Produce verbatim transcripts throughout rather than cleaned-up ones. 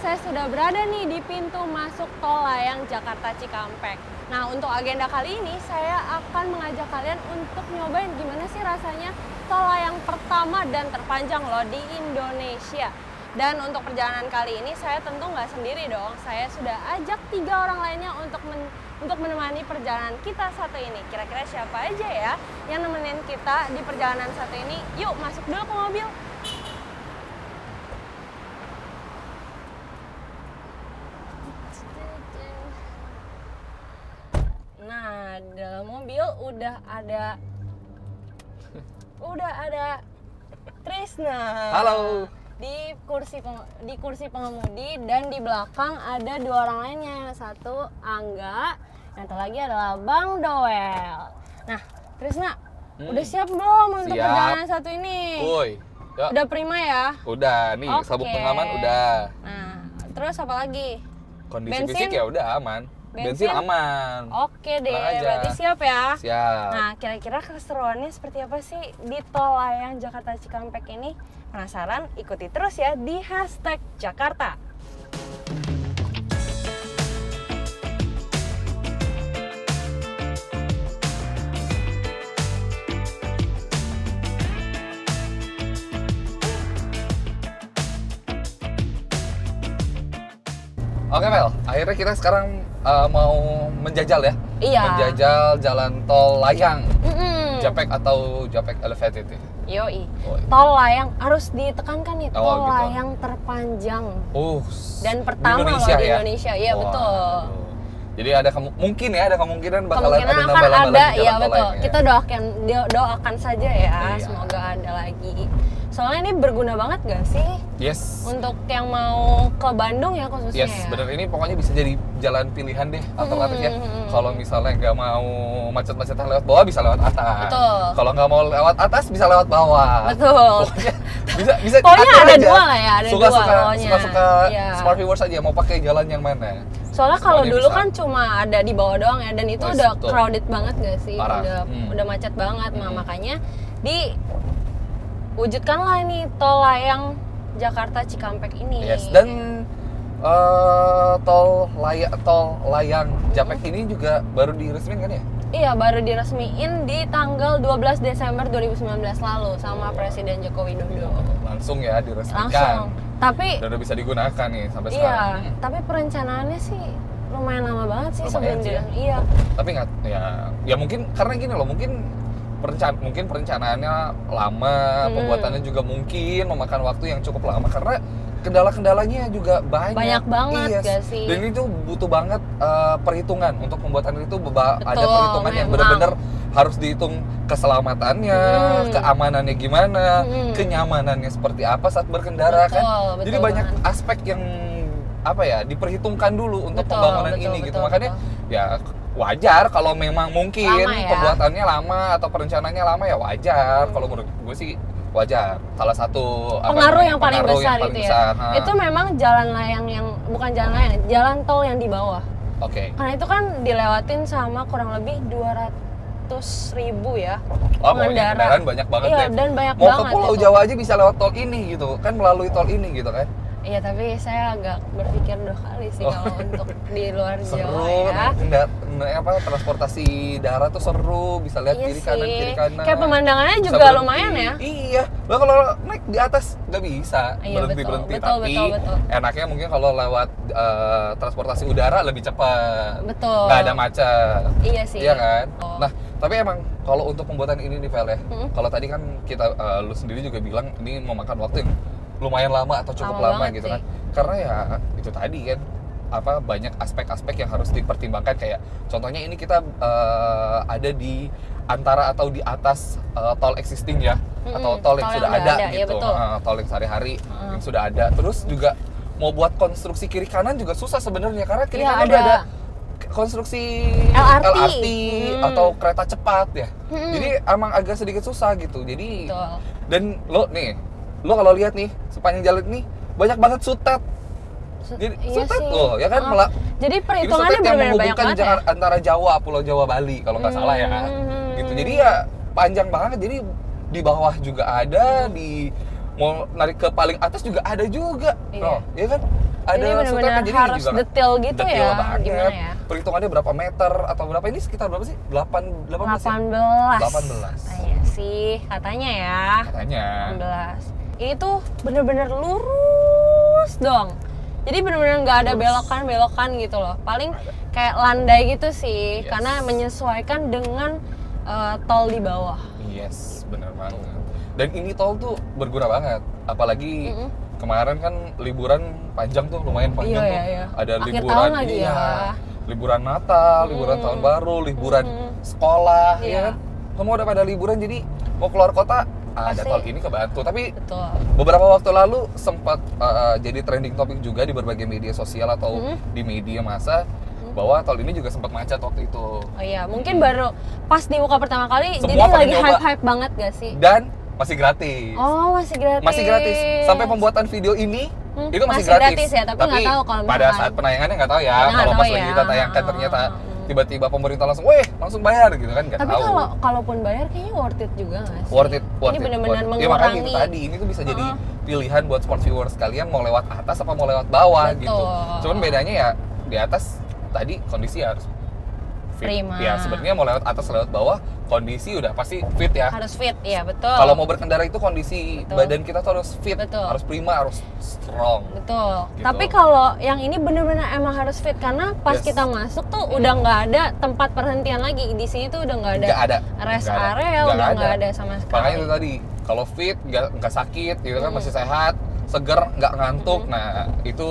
saya sudah berada nih di pintu masuk Tol Layang Jakarta Cikampek. Nah, untuk agenda kali ini saya akan mengajak kalian untuk nyobain gimana sih rasanya tol layang pertama dan terpanjang loh di Indonesia. Dan untuk perjalanan kali ini saya tentu nggak sendiri dong. Saya sudah ajak tiga orang lainnya untuk men untuk menemani perjalanan kita satu ini. Kira-kira siapa aja ya yang nemenin kita di perjalanan satu ini? Yuk masuk dulu ke mobil. Nah, dalam mobil udah ada udah ada Trisna. Halo. Di kursi di kursi pengemudi, dan di belakang ada dua orang lainnya. Satu Angga, yang satu lagi adalah Bang Doel. Nah, Trisna, hmm. udah siap belum untuk siap. perjalanan satu ini? Woi, yuk. Udah prima ya? Udah, nih okay. sabuk pengaman udah. Nah, terus apa lagi? Kondisi Bensin? fisik ya udah aman. Bensin, Bensin aman. Oke deh, berarti siap ya? Siap. Nah, kira-kira keseruannya seperti apa sih di Tol Layang Jakarta Cikampek ini? Penasaran? Ikuti terus ya di hashtag Jakarta. Oke Mel, akhirnya kita sekarang uh, mau menjajal ya? Iya. Menjajal jalan tol layang. Mm-mm. Japek atau Japek Elevated itu. Yoi. Tol layang harus ditekankan nih, oh, tol gitu. layang terpanjang. Uh. Dan pertama di Indonesia, loh di ya? Indonesia. Iya, betul. Aduh. Jadi ada mungkin ya ada kemungkinan bakalan kemungkinan ada akan nambah-nambah ada, lagi iya jalan tol betul. layang, Kita ya? doakan doakan saja ya, iya. Semoga ada lagi. Soalnya ini berguna banget gak sih? Yes. Untuk yang mau ke Bandung ya khususnya. Yes, ya? bener, ini pokoknya bisa jadi jalan pilihan deh alternatif ya. Hmm. Kalau misalnya nggak mau macet-macetan lewat bawah, bisa lewat atas. Betul. Kalau nggak mau lewat atas, bisa lewat bawah. Betul. Pokoknya bisa bisa pokoknya atur ada aja. dua lah ya, ada suka, dua suka, pokoknya. suka suka Iya. smart viewers aja mau pakai jalan yang mana. Soalnya kalau Semuanya dulu bisa. kan cuma ada di bawah doang ya, dan itu Yes, udah betul. crowded banget gak sih? Parah. Udah Hmm. udah macet banget. Nah, Hmm. makanya di wujudkanlah ini tol layang Jakarta Cikampek ini. Yes, dan uh, tol layak tol layang Japek Hmm. ini juga baru diresmikan kan ya? Iya, baru diresmiin di tanggal dua belas Desember dua ribu sembilan belas lalu sama Presiden Joko Widodo. Langsung ya diresmikan. Langsung. Tapi Dan udah bisa digunakan nih sampai iya, sekarang. Hmm. tapi perencanaannya sih lumayan lama banget sih Lumayan sebelum sih dia. ya. Iya. Tapi nggak ya ya mungkin karena gini loh, mungkin perencan mungkin perencanaannya lama, Hmm. pembuatannya juga mungkin memakan waktu yang cukup lama karena kendala-kendalanya juga banyak. Banyak banget Yes. gak sih? Dan itu butuh banget uh, perhitungan untuk pembuatan itu beba- ada Betul, perhitungan yang memang. benar-benar harus dihitung keselamatannya, Hmm. keamanannya gimana, Hmm. kenyamanannya seperti apa saat berkendara Betul, kan. betul Jadi banyak banget. aspek yang apa ya diperhitungkan dulu untuk Betul, pembangunan betul, ini gitu. betul, Makanya betul. ya wajar kalau memang mungkin Lama ya? pembuatannya lama atau perencanaannya lama ya wajar. Hmm. Kalau menurut gue sih wajar. Salah satu apa Pengaruh namanya, yang paling pengaruh besar yang paling itu besar. ya. Ha. Itu memang jalan layang yang bukan jalan layang, jalan tol yang di bawah. Oke. Karena itu kan dilewatin sama kurang lebih dua ratus ribu ya Oh, pokoknya kendaraan banyak banget Iya, deh. dan banyak Mau banget ke Pulau itu. Jawa aja bisa lewat tol ini gitu. Kan melalui tol ini gitu kan. Iya, tapi saya agak berpikir dua kali sih Oh. kalau untuk di luar Seru, Jawa ya. naik kenda- naik apa transportasi darat tuh seru, bisa lihat Iya kiri sih. kanan kiri kanan. Kayak pemandangannya Bisa juga berhenti. lumayan ya. Iya. Lah kalau naik di atas nggak bisa Iya, berhenti betul, berhenti, betul, tapi betul, betul. enaknya mungkin kalau lewat eh, transportasi udara lebih cepat. Betul. Nggak ada macet. Iya sih. Iya kan? Oh. Nah, tapi emang kalau untuk pembuatan ini nih Vel ya, Hmm. kalau tadi kan kita eh, lu sendiri juga bilang ini memakan waktu yang lumayan lama atau cukup Lama lama, banget gitu sih. kan. Karena ya itu tadi kan apa banyak aspek-aspek yang harus dipertimbangkan, kayak contohnya ini kita eh, ada di antara atau di atas eh, tol existing ya, Mm-mm, atau tol yang tol sudah yang ada, udah ada, iya gitu. betul. Eh, tol yang sehari-hari Mm. yang sudah ada. Terus juga mau buat konstruksi kiri kanan juga susah sebenarnya karena kiri Iya, kanan ada. udah ada konstruksi L R T. Hmm. atau kereta cepat ya. Hmm. Jadi emang agak sedikit susah gitu. Jadi Betul. dan lo nih, lo kalau lihat nih sepanjang jalan nih banyak banget sutet. Jadi Iya sutet sih. tuh ya kan Oh. malah Jadi ini perhitungannya sutet yang benar-benar banyak menghubungkan banget ya. jangan- antara Jawa, Pulau Jawa, Bali kalau nggak salah ya. Hmm. Gitu. Jadi ya panjang banget. Jadi di bawah juga ada, di mau narik ke paling atas juga ada juga. Iya. Oh, ya kan? ada Ini sutra benar-benar kan, jadi harus juga detail gitu detail ya. banget. Gimana ya? Perhitungannya berapa meter atau berapa, ini sekitar berapa sih? delapan belas ya? delapan belas. delapan belas. Katanya sih, katanya ya. Katanya. delapan belas. Ini tuh bener-bener lurus dong. Jadi bener-bener nggak ada Lurus. belokan-belokan gitu loh. Paling Ada. kayak landai gitu sih, Yes. karena menyesuaikan dengan uh, tol di bawah. Yes, bener banget. Dan ini tol tuh berguna banget. Apalagi Mm-mm. kemarin kan liburan panjang tuh, lumayan panjang Iya, tuh. iya, iya. Ada Akhir liburan tahun lagi iya, ya. liburan Natal, liburan Hmm. tahun baru, liburan Hmm. sekolah, Iya. ya kan? Semua udah pada liburan, jadi mau keluar kota ada Pasti. tol ini kebantu. Tapi Betul. beberapa waktu lalu sempat uh, jadi trending topik juga di berbagai media sosial atau Hmm. di media massa bahwa tol ini juga sempat macet waktu itu. Oh iya, mungkin baru pas dibuka pertama kali, Semua jadi pada lagi nyoba. hype-hype banget gak sih? Dan masih gratis. Oh, masih gratis. Masih gratis. Sampai pembuatan video ini Hmm, itu masih, masih gratis. gratis ya, tapi nggak tahu kalau pada misalkan- saat penayangannya nggak tahu ya. Kita nggak Kalau tahu pas lagi ya. kita tayangkan ternyata Hmm. tiba-tiba pemerintah langsung, weh langsung bayar gitu kan, nggak Tapi tahu. kalau kalaupun bayar kayaknya worth it juga nggak sih? Worth it, worth Ini it. benar-benar worth it. Ya, makanya mengurangi. itu tadi, ini tuh bisa jadi Heeh. pilihan buat sport viewers kalian mau lewat atas apa mau lewat bawah Betul. gitu. Cuman bedanya ya di atas tadi kondisi harus fit. Prima. Ya sebenarnya mau lewat atas lewat bawah kondisi udah pasti fit ya. Harus fit, ya betul. Kalau mau berkendara itu kondisi Betul. badan kita tuh harus fit, Betul. harus prima, harus strong. Betul. Gitu. Tapi kalau yang ini bener-bener emang harus fit karena pas Yes. kita masuk tuh udah nggak ada tempat perhentian lagi. Di sini tuh udah nggak ada, Nggak ada. rest Nggak ada. area, Nggak udah ada. nggak ada sama sekali. Makanya itu tadi, kalau fit, nggak nggak sakit, gitu kan Hmm. masih sehat, seger, nggak ngantuk. Hmm. Nah itu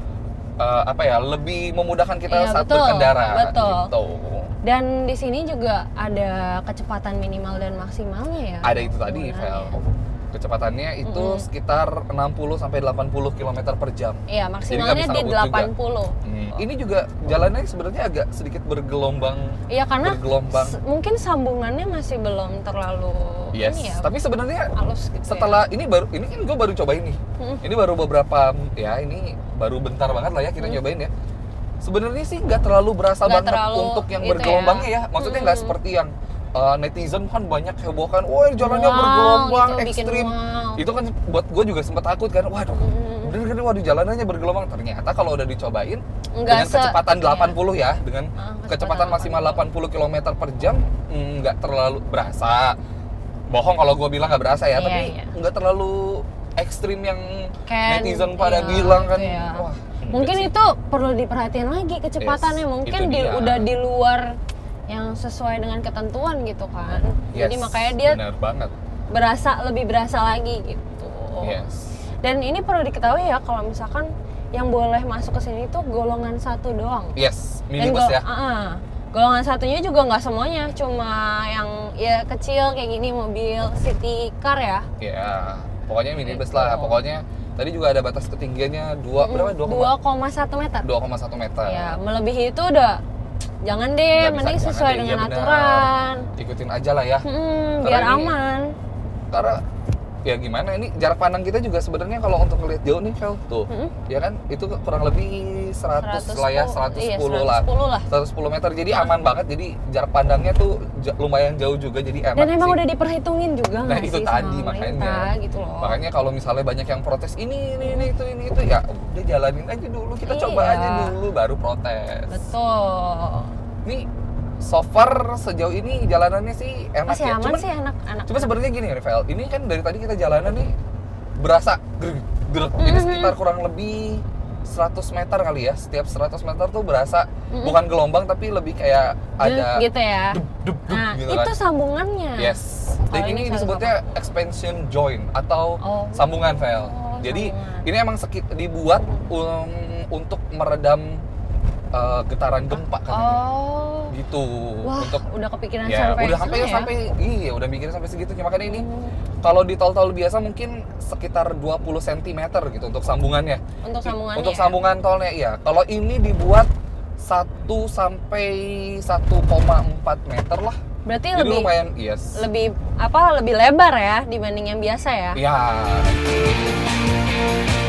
eh, apa ya, lebih memudahkan kita Iya, saat betul. berkendara. Betul. Gitu. Dan di sini juga ada kecepatan minimal dan maksimalnya ya. Ada itu tadi, Vel. penggunaannya. Kecepatannya itu Mm-mm. sekitar enam puluh sampai delapan puluh kilometer per jam. Iya, nggak maksimalnya bisa di ngebut delapan juga. puluh. Hmm, Ini juga jalannya sebenarnya agak sedikit bergelombang. Iya, karena bergelombang. s- mungkin sambungannya masih belum terlalu Yes. ini ya. Tapi sebenarnya halus gitu. setelah ini baru ini kan gue baru cobain nih. Hmm. Ini baru beberapa ya ini baru bentar banget lah ya kita Hmm. nyobain ya. Sebenarnya sih nggak terlalu berasa Nggak banget terlalu untuk yang itu bergelombangnya ya. ya. Maksudnya nggak Hmm. seperti yang uh, netizen kan banyak hebohkan, wah jalannya Wow, bergelombang itu bikin ekstrim. wow. Itu kan buat gue juga sempat takut kan, waduh, Hmm. bener kan waduh jalanannya bergelombang. Ternyata kalau udah dicobain Nggak dengan se- kecepatan iya. delapan puluh ya, dengan Ah, kecepatan kecepatan maksimal delapan puluh kilometer per jam, mm, nggak terlalu berasa. Bohong kalau gue bilang nggak berasa ya, Iya, tapi iya. nggak terlalu ekstrim yang Kan, netizen pada iya, bilang kan. itu ya. Wah, Mungkin enggak sih. itu perlu diperhatiin lagi kecepatannya. Yes, Mungkin itu di, dia. udah di luar yang sesuai dengan ketentuan gitu kan. Jadi Yes, makanya dia benar banget. berasa lebih berasa lagi gitu. Yes. Dan ini perlu diketahui ya kalau misalkan yang boleh masuk ke sini tuh golongan satu doang. Yes, Dan minibus gol- ya. ah, ah. golongan satunya juga nggak semuanya, cuma yang ya kecil kayak gini mobil city car ya. Ya, pokoknya minibus Gitu. lah. Pokoknya tadi juga ada batas ketinggiannya dua berapa? dua koma satu meter. dua koma satu meter. Ya, melebihi itu udah jangan deh, Nggak bisa, mending jangan sesuai deh, dengan iya benar. aturan. Ikutin aja lah ya. Hmm, Karena biar ini- aman. Karena ya gimana ini jarak pandang kita juga sebenarnya kalau untuk ngelihat jauh nih Vel tuh Mm-mm. ya kan itu kurang lebih seratus lah ya seratus sepuluh iya, lah seratus sepuluh lah. seratus sepuluh meter jadi aman banget, jadi jarak pandangnya tuh j- lumayan jauh juga, jadi enak Dan emang sih. udah diperhitungin juga Nah, nggak itu sih tadi sama makanya. pemerintah gitu loh. Makanya kalau misalnya banyak yang protes ini ini ini itu ini itu ya udah jalanin aja dulu, kita coba Iya. aja dulu baru protes. Betul. Ini so far sejauh ini jalanannya sih enak Masih ya. aman Cuman, sih anak-anak. cuma sebenarnya gini Rivel, ini kan dari tadi kita jalanan nih berasa grek, grek. Ini Mhm. sekitar kurang lebih seratus meter kali ya. Setiap seratus meter tuh berasa Mhm. bukan gelombang tapi lebih kayak ada gitu ya. dup dup dup Nah, gitu itu kan. sambungannya. Yes. Dan Kalau ini ini disebutnya expansion joint atau Oh. sambungan Vel. Oh, Jadi sambungan. ini emang sekit dibuat um, untuk meredam uh, getaran gempa katanya. Oh. Gitu. Wah, Untuk udah kepikiran ya sampai udah sampai sana ya? sampai iya udah mikirin sampai segitunya, makanya ini Hmm. kalau di tol-tol biasa mungkin sekitar dua puluh sentimeter gitu untuk sambungannya. Untuk sambungannya. Untuk ya? sambungan tolnya iya. Kalau ini dibuat satu sampai satu koma empat meter lah. Berarti Jadi lebih lumayan yes. lebih apa lebih lebar ya dibanding yang biasa ya? Iya.